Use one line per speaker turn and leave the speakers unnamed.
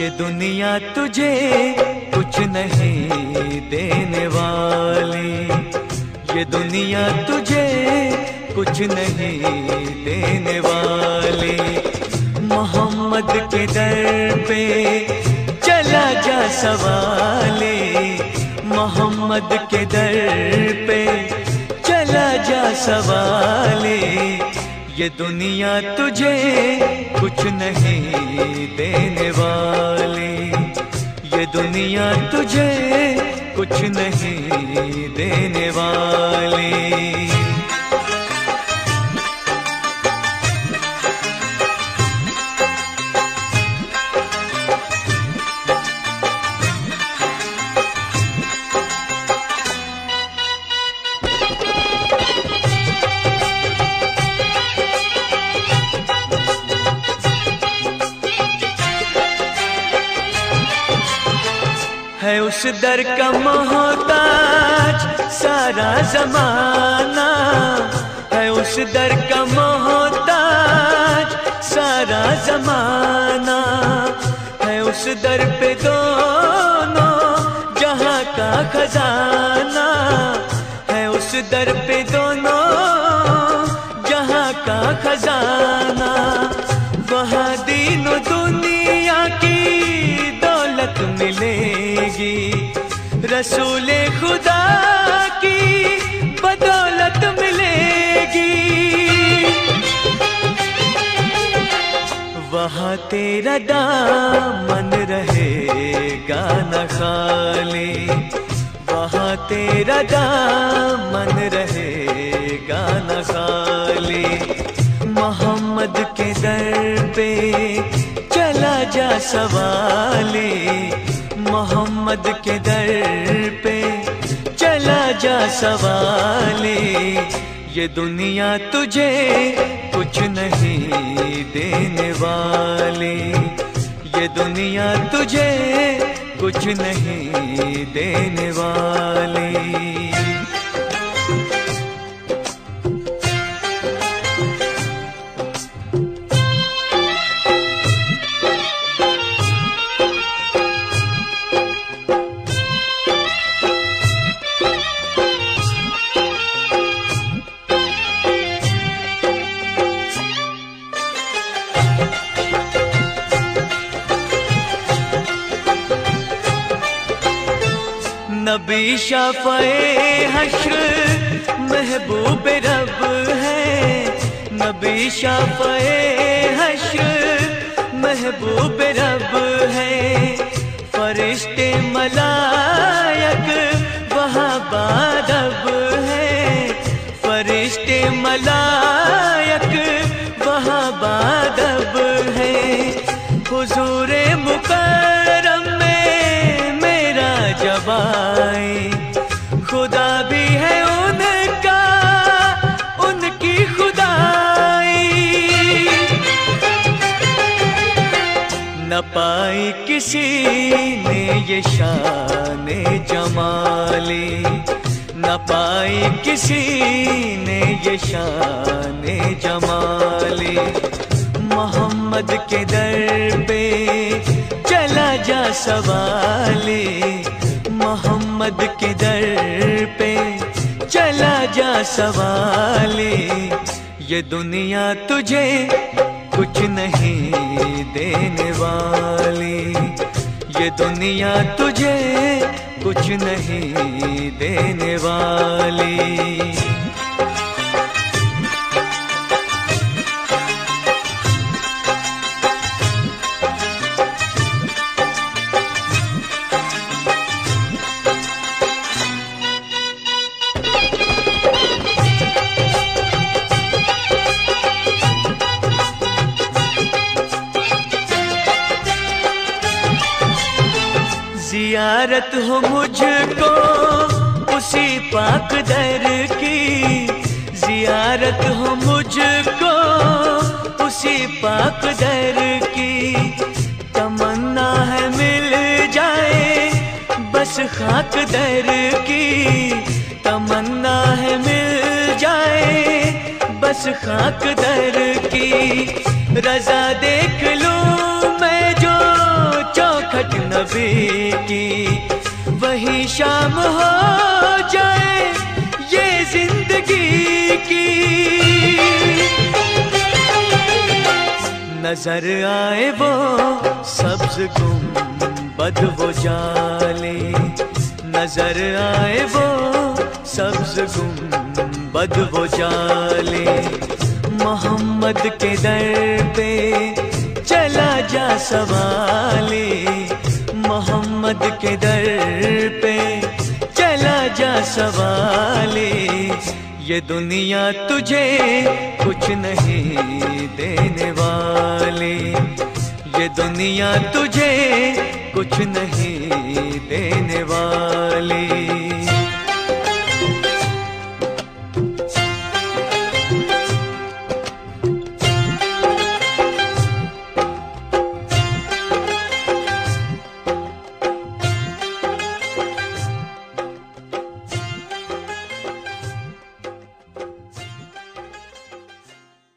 ये दुनिया तुझे कुछ नहीं देने वाली, ये दुनिया तुझे कुछ नहीं देने वाली। मोहम्मद के दर पे चला जा सवाले, मोहम्मद के दर पे चला जा सवाले। ये दुनिया तुझे कुछ नहीं देने वाली, ये दुनिया तुझे कुछ नहीं देने वाली। है उस दर का मोहताज सारा जमाना, है उस दर का मोहताज सारा जमाना। है उस दर पे दोनों जहां का खजाना, है उस दर पे दोनों जहां का खजाना। वहाँ दीनो दुनिया की दौलत मिलेगी, रसूले खुदा की बदौलत मिलेगी। वहाँ तेरा दामन रहेगा न खाली, वहाँ तेरा दामन रहेगा न खाली। मोहम्मद के दर पे चला जा सवाले, मोहम्मद के दर पे चला जा सवाले। ये दुनिया तुझे कुछ नहीं देने वाली, ये दुनिया तुझे कुछ नहीं देने वाली। नबी शाफ़ए हश्र महबूब रब है, नबी शाफ़ए हश्र महबूब रब है। फरिश्ते मलायक वहाँ बादब है, फरिश्ते मलायक वहाँ बादब है। हुजूरे मुकर्रम में मेरा जब आए, खुदा भी है उनका, उनकी खुदाई। न पाई किसी ने ये शान जमाली, न पाई किसी ने ये शान जमाली। मोहम्मद के दर पे चला जा सवाले, मोहम्मद के दर पे चला जा सवाले। ये दुनिया तुझे कुछ नहीं देने वाली, ये दुनिया तुझे कुछ नहीं देने वाली। ज़ियारत हो मुझको उसी पाक दर की, ज़ियारत हो मुझको उसी पाक दर की। तमन्ना है मिल जाए बस खाक दर की, तमन्ना है मिल जाए बस खाक दर की। रज़ा देख लूं मैं जो चौखट नबी की, वही शाम हो जाए ये जिंदगी की। नजर आए वो सब्ज गुंबद वो जाले, नजर आए वो सब्ज गुंबद वो जाले। मोहम्मद के दर पे चला जा सवाले, मोहम्मद के दर पे चला जा सवाले। ये दुनिया तुझे कुछ नहीं देने वाली, ये दुनिया तुझे कुछ नहीं देने वाली।